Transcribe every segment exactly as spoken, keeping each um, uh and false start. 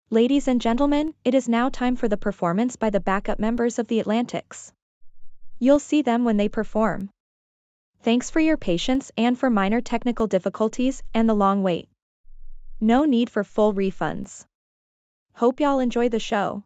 Ladies and gentlemen, it is now time for the performance by the backup members of the Atlantics. You'll see them when they perform. Thanks for your patience and for minor technical difficulties and the long wait. No need for full refunds. Hope y'all enjoy the show.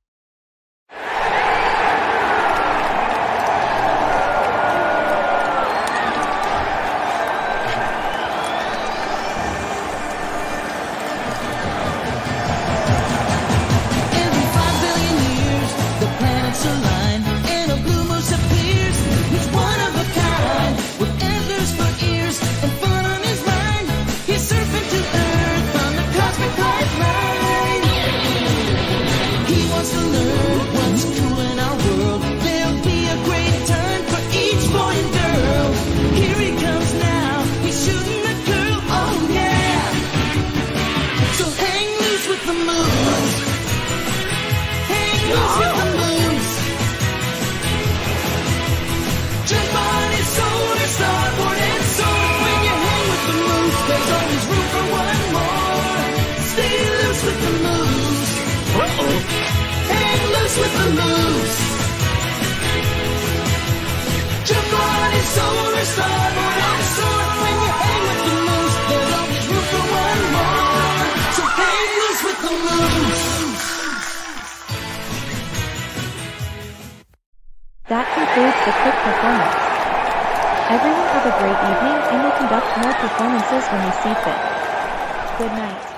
That concludes the quick performance. Everyone have a great evening and we'll conduct more performances when we see fit. Good night.